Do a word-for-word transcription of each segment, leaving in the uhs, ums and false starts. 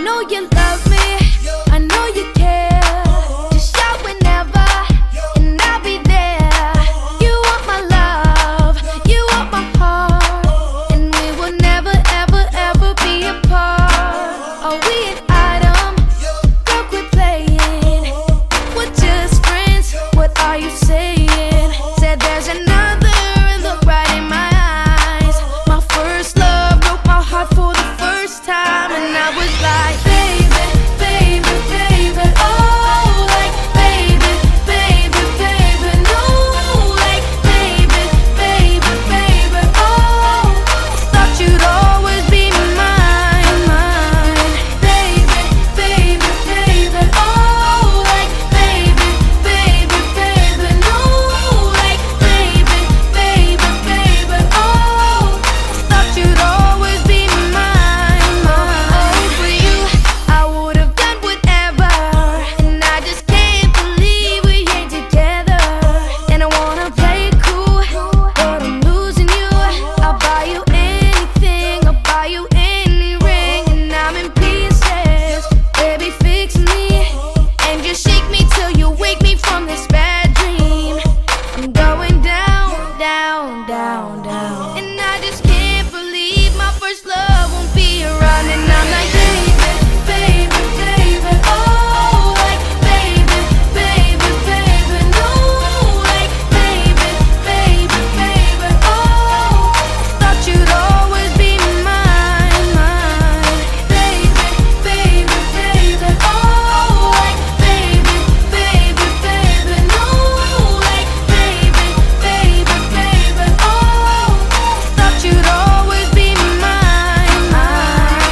know you love me, I know you care. Just shout whenever, and I'll be there. You want my love, you want my heart, and we will never, ever, ever be apart. Are we an item? Girl, quit playing. We're just friends, what are you saying? Said there's another, and look right in my eyes. My first love broke my heart for the first time, and I was like, baby, baby, baby, oh, like, baby, baby, baby, no, like, baby, baby, baby, oh, thought you'd always be mine, mine, baby, baby, baby, oh, like, baby, baby, baby, no, like, baby, baby, baby, oh, thought you'd always be mine, mine. For you, I would have done whatever, and I just can't believe we ain't together. And I wanna play it cool, but I'm losing you. I'll buy you anything, I'll buy you any ring, and I'm in pieces. Baby, fix me, and just shake me till you wake me from this bad dream. I'm going down, down, down, down, and I just can't believe my first love won't be around. And I'm like, baby, baby, baby, oh, like, baby, baby, baby, no, like, baby, baby, baby, oh, thought you'd always be mine, mine, baby, baby, baby, oh, like, baby, baby, baby, no, like, baby, baby, baby, oh, thought you'd always be mine, mine.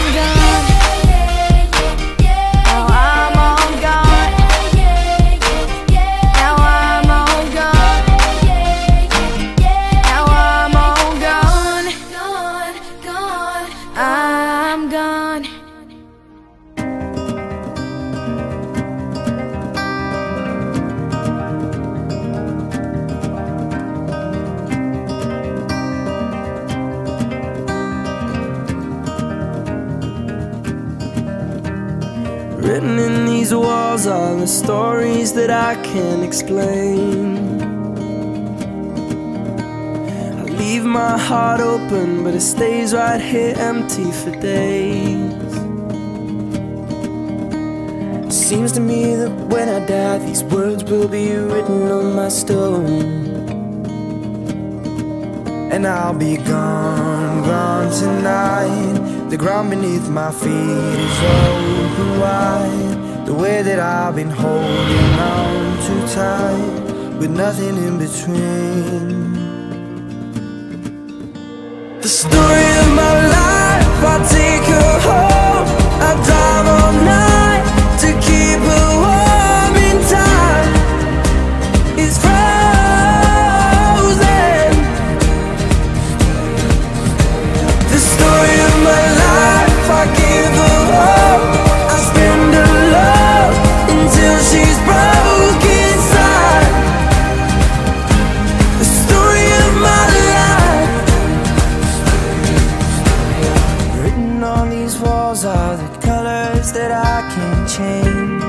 Now I'm all gone. Now I'm all gone. Now I'm all gone. Gone, gone. I'm gone. Written in these walls are the stories that I can't explain. I leave my heart open, but it stays right here empty for days. Seems to me that when I die, these words will be written on my stone. And I'll be gone, gone tonight. The ground beneath my feet is open wide. The way that I've been holding on too tight, with nothing in between. The story of my life, I take her home. I drive all night to keep her warm in time. It's frozen. The story of my life, I give her hope. I spend her love until she's broke inside. The story of my life. Written on these walls are the colors that I can't change.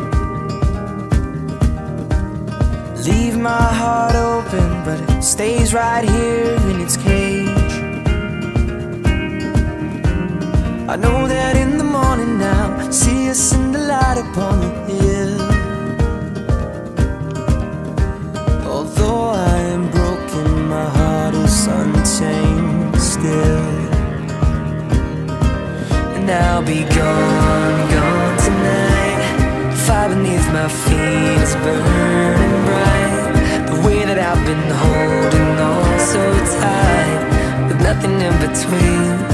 Leave my heart open, but it stays right here in its cage. I know that in the morning now, see us in the light upon the hill. Although I am broken, my heart is unchained still. And I'll be gone, gone tonight. Fire beneath my feet is burning bright. The way that I've been holding on so tight, with nothing in between.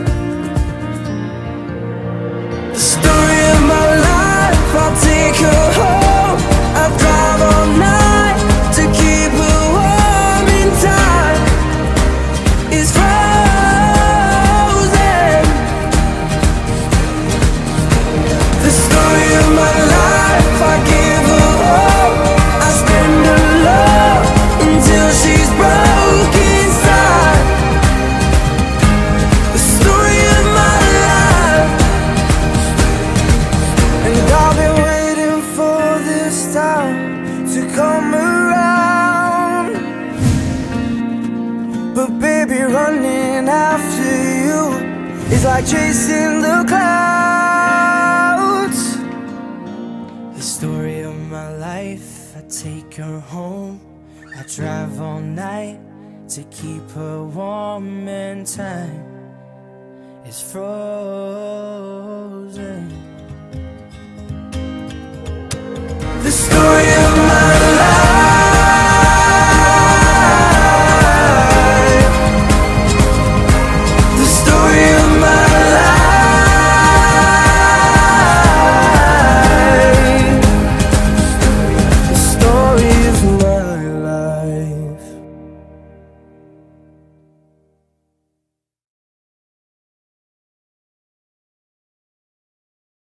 The story of my life, I'll take her home. I drive all night to keep her warm in time. It's frozen. The story of my life, I give her hope. I spend her love until she's broke inside. running after you is like chasing the clouds. The story of my life, I take her home, I drive all night to keep her warm, and time is frozen. The story